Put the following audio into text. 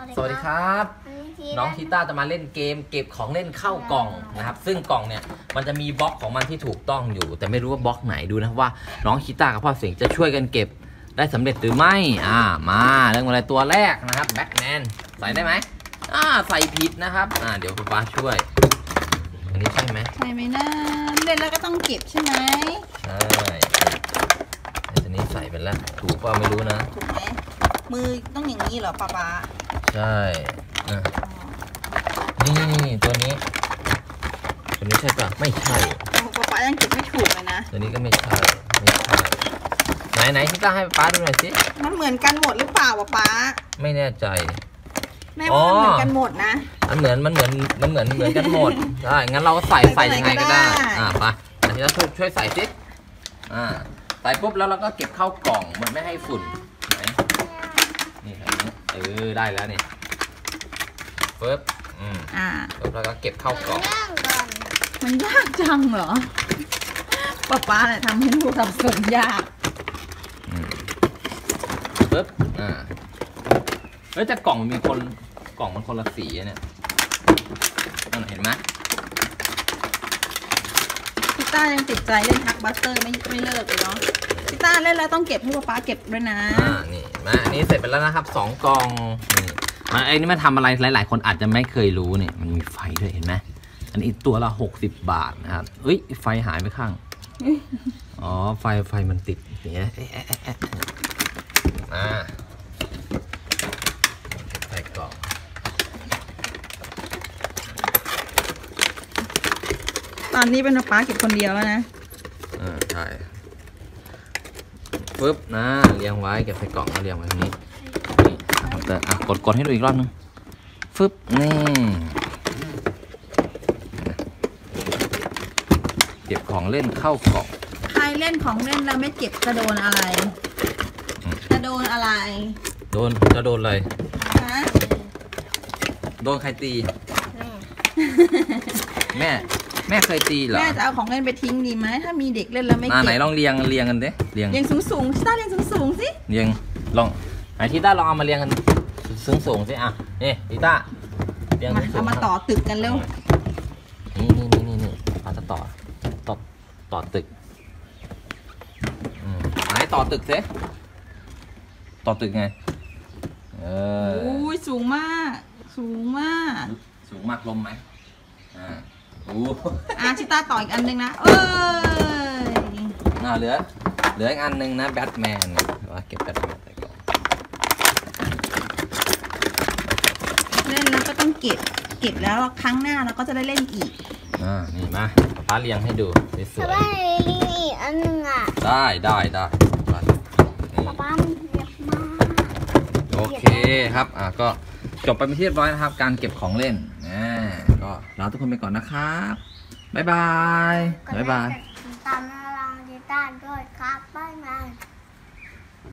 สวัสดีครับน้องชีต้าจะมาเล่นเกมเก็บของเล่นเข้ากล่องนะครับซึ่งกล่องเนี่ยมันจะมีบล็อกของมันที่ถูกต้องอยู่แต่ไม่รู้ว่าบล็อกไหนดูนะว่าน้องชีต้ากับพ่อเสียงจะช่วยกันเก็บได้สำเร็จหรือไม่มาเรื่องอะไรตัวแรกนะครับแบ็คแมนใส่ได้ไหมใส่ผิดนะครับเดี๋ยวคุณป้าช่วยอันนี้ใช่ไหมใช่ไหมนะเล่นแล้วก็ต้องเก็บใช่ไหมใช่อันนี้ใส่ไปแล้วถูกป่ะไม่รู้นะถูกไหมมือต้องอย่างนี้เหรอป๊าใช่นี่ตัวนี้ใช่ป่ะไม่ใช่ป๊ายังเก็บไม่ถูกเลยนะตัวนี้ก็ไม่ใช่ไหนที่ต้าให้ป๊าดูหน่อยสิมันเหมือนกันหมดหรือเปล่าป๊าไม่แน่ใจแม่ว่าเหมือนกันหมดนะมันเหมือนกันหมดใช่งั้นเราก็ใส่ยังไงก็ได้ไปที่ต้าช่วยใส่สิใส่ปุ๊บแล้วเราก็เก็บเข้ากล่องมันไม่ให้ฝุ่นนี่ได้แล้วนี่ปึ๊บแล้วก็เก็บเข้ากล่องมันยากจังเหรอป๊าเนี่ยทำให้ลูกสับสนยากปึ๊บแต่กล่องมันมีกล่องมันคนละสีเนี่ยเห็นไหมพี่ต้ายังติดใจเล่นฮักบัสเตอร์ไม่เลิกเลยเนาะพี่ต้าเล่นแล้วต้องเก็บให้ป๊าเก็บด้วยนะนี่มาอันนี้เสร็จไปแล้วนะครับ2 กล่องนี่ไอ้นี่มันทำอะไรหลายๆคนอาจจะไม่เคยรู้เนี่ยมันมีไฟด้วยเห็นไหมอันนี้ตัวละ60 บาทนะครับไฟหายไปข้างไฟมันติดอย่างเงี้ยใส่กล่องตอนนี้เป็นป๊าเก็บคนเดียวแล้วนะใช่ปึ๊บเรียงไว้เก็บใส่กล่องแล้วเรียงไว้ตรงนี้กดให้ดูอีกรอบนึงฟึบนี่เก็บของเล่นเข้ากล่องใครเล่นของเล่นแล้วไม่เก็บจะโดนอะไรจะโดนอะไรจะโดนอะไรโดนใครตีแม่เคยตีเหรอแม่จะเอาของเล่นไปทิ้งดีไหมถ้ามีเด็กเล่นแล้วไม่เก็บไหนลองเรียงกันดิเรียงสูงที่ต้าเรียงสูงสิเรียงลองไหนที่ต้าลองเอามาเรียงกันสูงสินี่ที่ต้าเรียงเอามาต่อตึกกันเร็วนี่เราจะต่อตึกไหนต่อตึกสิต่อตึกไงสูงมากลมไหมชิต้าต่ออีกอันนึงนะเหลืออีกอันนึงนะแบทแมนว่าเก็บแบทแมนไปก่อนเล่นแล้วก็ต้องเก็บแล้วครั้งหน้าเราก็จะได้เล่นอีกนี่มาป้าเรียงให้ดูสวยๆอีกอันนึงได้ป้าเรียบมากโอเคครับก็จบไปเป็นที่เรียบร้อยนะครับการเก็บของเล่นก็ลาทุกคนไปก่อนนะครับบ๊ายบายตามน้องจิต้าด้วยครับ